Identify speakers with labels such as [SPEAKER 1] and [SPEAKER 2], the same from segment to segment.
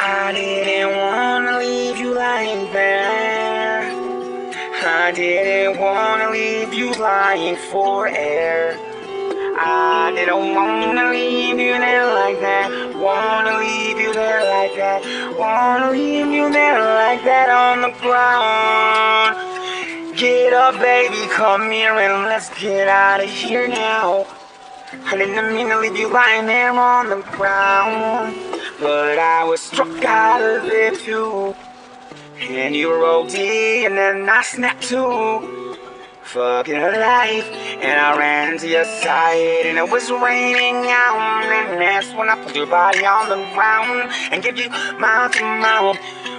[SPEAKER 1] I didn't wanna leave you lying there. I didn't wanna leave you lying for air. I didn't wanna leave you there like that. Wanna leave you there like that. Wanna leave you there like that on the ground. Get up, baby, come here and let's get out of here now. I didn't mean to leave you lying there on the ground, but I was struck out of it too. And you were OD and then I snapped too. Fucking life, and I ran to your side and it was raining out. And that's when I put your body on the ground and give you mouth to mouth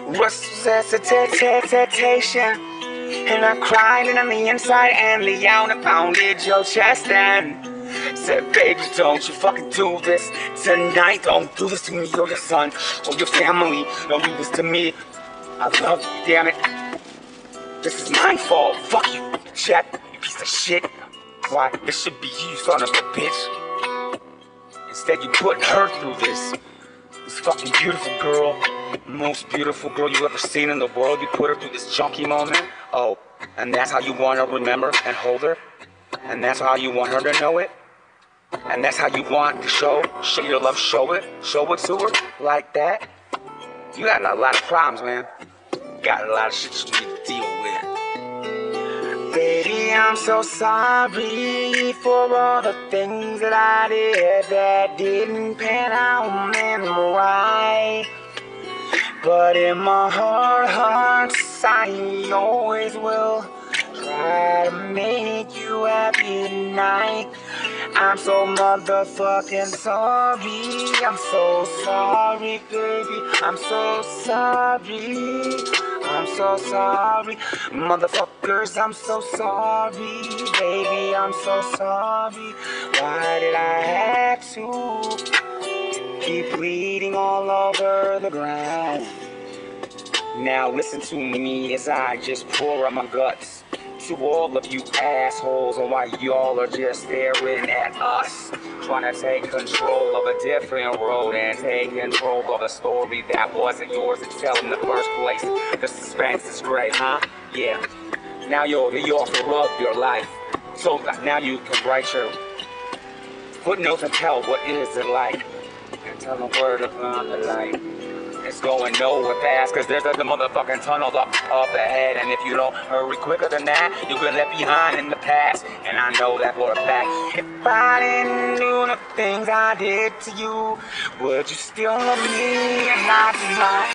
[SPEAKER 1] resuscitation. And I cried and on the inside and the out and pounded your chest and said, baby, don't you fucking do this tonight. Don't do this to me or your son or your family. Don't do this to me. I love you, damn it. This is my fault. Fuck you, Chet, you piece of shit. Why, this should be you, son of a bitch. Instead, you put her through this. This fucking beautiful girl, most beautiful girl you've ever seen in the world. You put her through this junkie moment. Oh, and that's how you want her to remember and hold her? And that's how you want her to know it? And that's how you want to show your love, show it to her like that? You got a lot of problems, man. You got a lot of shit you need to deal with. Baby, I'm so sorry for all the things that I did that didn't pan out and right. But in my hearts, I always will try to make you happy tonight. I'm so motherfucking sorry. I'm so sorry, baby. I'm so sorry. I'm so sorry. Motherfuckers, I'm so sorry. Baby, I'm so sorry. Why did I have to keep bleeding all over the ground? Now listen to me as I just pour out my guts to all of you assholes, and why y'all are just staring at us, trying to take control of a different road and take control of a story that wasn't yours to tell in the first place. The suspense is great, huh? Yeah. Now you're the author of your life, so now you can write your footnotes and tell what is it like, and tell the word of the light. It's going nowhere fast, cause there's the motherfucking tunnel up ahead. And if you don't hurry quicker than that, you'll get left behind in the past. And I know that for a fact. If I didn't do the things I did to you, would you still love me and not be mine?